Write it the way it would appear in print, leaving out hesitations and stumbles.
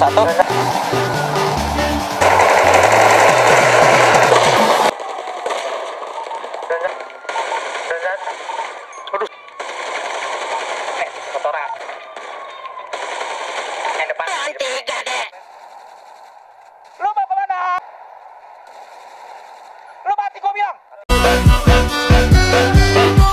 satu. Aduh. Kotoran. Yang depan. Tiga deh. Lu mau kemana? Lu mati gua bilang.